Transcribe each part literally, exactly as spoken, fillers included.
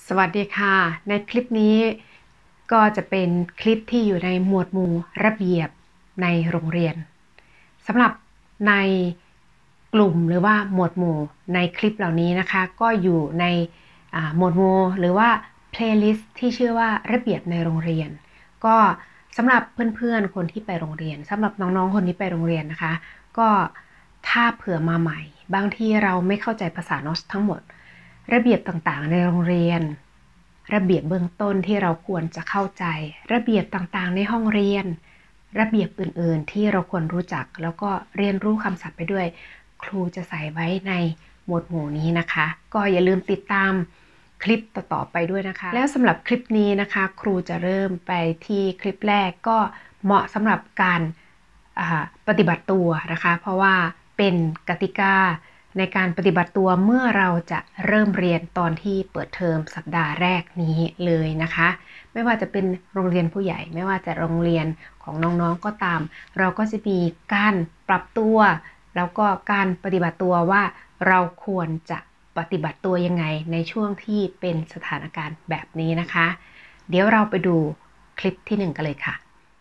สวัสดีค่ะในคลิปนี้ก็จะเป็นคลิปที่อยู่ในหมวดหมู่ระเบียบในโรงเรียนสำหรับในกลุ่มหรือว่าหมวดหมู่ในคลิปเหล่านี้นะคะก็อยู่ในหมวดหมู่หรือว่า playlist ที่ชื่อว่าระเบียบในโรงเรียนก็สำหรับเพื่อนๆคนที่ไปโรงเรียนสำหรับน้องๆคนที่ไปโรงเรียนนะคะก็ถ้าเผื่อมาใหม่บางทีเราไม่เข้าใจภาษาโนสทั้งหมดระเบียบต่างๆในโรงเรียนระเบียบเบื้องต้นที่เราควรจะเข้าใจระเบียบต่างๆในห้องเรียนระเบียบอื่นๆที่เราควรรู้จักแล้วก็เรียนรู้คำศัพท์ไปด้วยครูจะใส่ไว้ในหมวดหมู่นี้นะคะก็อย่าลืมติดตามคลิปต่อๆไปด้วยนะคะแล้วสำหรับคลิปนี้นะคะครูจะเริ่มไปที่คลิปแรกก็เหมาะสำหรับการปฏิบัติตัวนะคะเพราะว่าเป็นกติกาในการปฏิบัติตัวเมื่อเราจะเริ่มเรียนตอนที่เปิดเทอมสัปดาห์แรกนี้เลยนะคะไม่ว่าจะเป็นโรงเรียนผู้ใหญ่ไม่ว่าจะโรงเรียนของน้องๆก็ตามเราก็จะมีการปรับตัวแล้วก็การปฏิบัติตัวว่าเราควรจะปฏิบัติตัวยังไงในช่วงที่เป็นสถานการณ์แบบนี้นะคะเดี๋ยวเราไปดูคลิปที่หนึ่งกันเลยค่ะ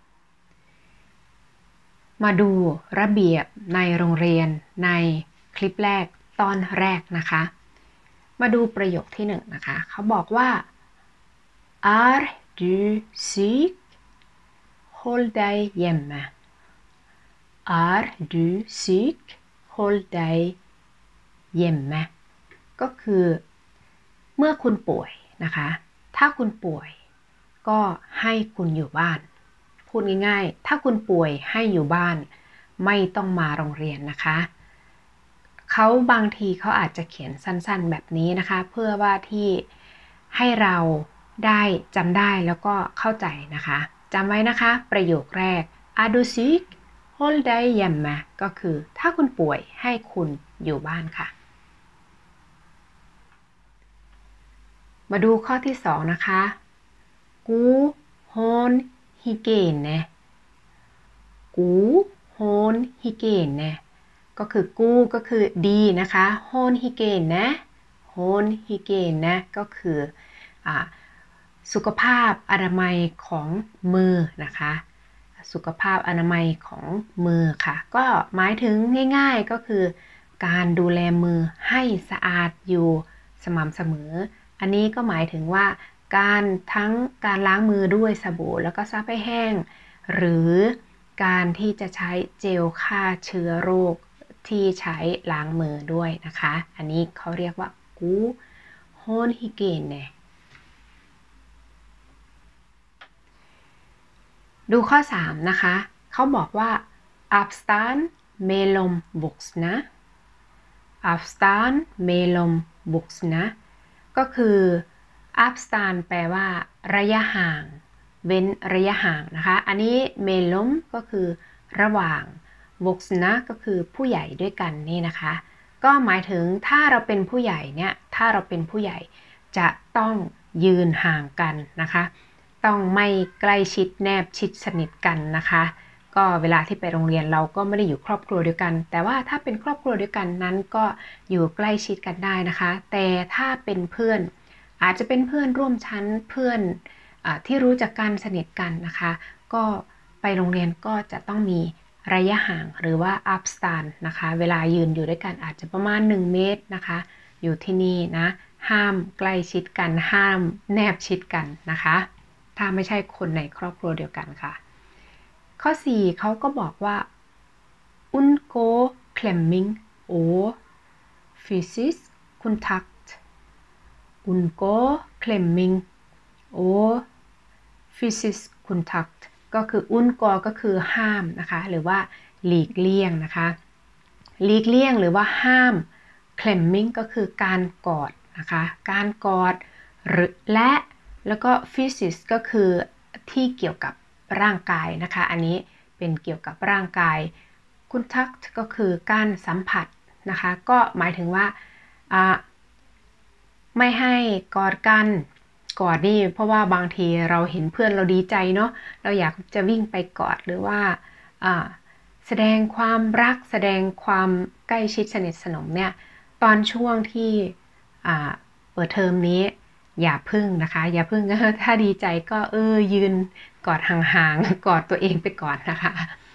มาดูระเบียบในโรงเรียนในคลิปแรกตอนแรกนะคะมาดูประโยคที่หนึ่งนะคะเขาบอกว่า Är du syk? Håll dig hemma. Är du syk? Håll dig hemma ก็คือเมื่อคุณป่วยนะคะถ้าคุณป่วยก็ให้คุณอยู่บ้านพูดง่ายๆถ้าคุณป่วยให้อยู่บ้านไม่ต้องมาโรงเรียนนะคะเขาบางทีเขาอาจจะเขียนสั้นๆแบบนี้นะคะเพื่อว่าที่ให้เราได้จำได้แล้วก็เข้าใจนะคะจำไว้นะคะประโยคแรก Är du syk? Håll dig hemma ก็คือถ้าคุณป่วยให้คุณอยู่บ้านค่ะมาดูข้อที่สองนะคะ God hygiene God hygiene ก็คือกูก็คือดีนะคะ Håll hygiene Håll hygiene ก็คืออ่าสุขภาพอนามัยของมือนะคะสุขภาพอนามัยของมือค่ะก็หมายถึงง่ายๆก็คือการดูแลมือให้สะอาดอยู่สม่ำเสมออันนี้ก็หมายถึงว่าการทั้งการล้างมือด้วยสบู่แล้วก็ซับให้แห้งหรือการที่จะใช้เจลฆ่าเชื้อโรคที่ใช้ล้างมือด้วยนะคะอันนี้เขาเรียกว่า God hygiene ดูข้อสามนะคะเขาบอกว่า Avstand mellom voksne Avstand mellom voksne ก็คือ Avstand แปลว่าระยะห่างเว้นระยะห่างนะคะอันนี้ mellom ก็คือระหว่าง voksne ก็คือผู้ใหญ่ด้วยกันนี่นะคะก็หมายถึงถ้าเราเป็นผู้ใหญ่เนี่ยถ้าเราเป็นผู้ใหญ่จะต้องยืนห่างกันนะคะต้องไม่ใกล้ชิดแนบชิดสนิทกันนะคะก็เวลาที่ไปโรงเรียนเราก็ไม่ได้อยู่ครอบครัวเดียวกันแต่ว่าถ้าเป็นครอบครัวเดียวกันนั้นก็อยู่ใกล้ชิดกันได้นะคะแต่ถ้าเป็นเพื่อนอาจจะเป็นเพื่อนร่วมชั้นเพื่อนอที่รู้จักกันสนิทกันนะคะก็ไปโรงเรียนก็จะต้องมีระยะห่างหรือว่า Avstand นะคะเวลายืนอยู่ด้วยกันอาจจะประมาณหนึ่งเมตรนะคะอยู่ที่นี่นะห้ามใกล้ชิดกันห้ามแนบชิดกันนะคะถ้าไม่ใช่คนในครอบครัวเดียวกันค่ะข้อสี่เขาก็บอกว่า undgå klemming og fysisk kontakt undgå klemming og fysisk kontakt ก็คือ undgå ก็คือห้ามนะคะหรือว่าหลีกเลี่ยงนะคะหลีกเลี่ยงหรือว่าห้าม klemming ก็คือการกอดนะคะการกอดหรือและแล้วก็ physics ก็คือที่เกี่ยวกับร่างกายนะคะอันนี้เป็นเกี่ยวกับร่างกาย contact ก็คือการสัมผัสนะคะก็หมายถึงว่าไม่ให้กอดกันกอดนี่เพราะว่าบางทีเราเห็นเพื่อนเราดีใจเนาะเราอยากจะวิ่งไปกอดหรือว่าแสดงความรักแสดงความใกล้ชิดสนิทสนมเนี่ยตอนช่วงที่เปิดเทอมนี้อย่าพึ่งนะคะอย่าพึ่ง ถ้าดีใจก็เออยืนกอดห่างๆกอดตัวเองไปก่อนนะคะ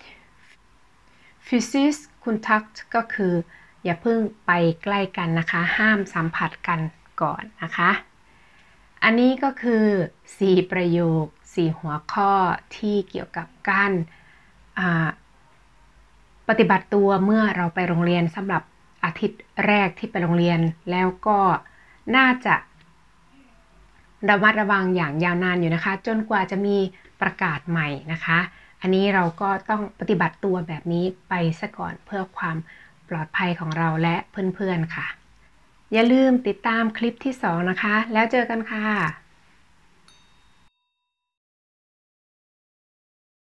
Physisch Kontakt ก็คืออย่าพึ่งไปใกล้กันนะคะห้ามสัมผัสกันก่อนนะคะอันนี้ก็คือสี่ประโยคสี่หัวข้อที่เกี่ยวกับการปฏิบัติตัวเมื่อเราไปโรงเรียนสำหรับอาทิตย์แรกที่ไปโรงเรียนแล้วก็น่าจะระมัดระวังอย่างยาวนานอยู่นะคะจนกว่าจะมีประกาศใหม่นะคะอันนี้เราก็ต้องปฏิบัติตัวแบบนี้ไปซะก่อนเพื่อความปลอดภัยของเราและเพื่อนๆค่ะอย่าลืมติดตามคลิปที่สองนะคะแล้วเจอกันค่ะ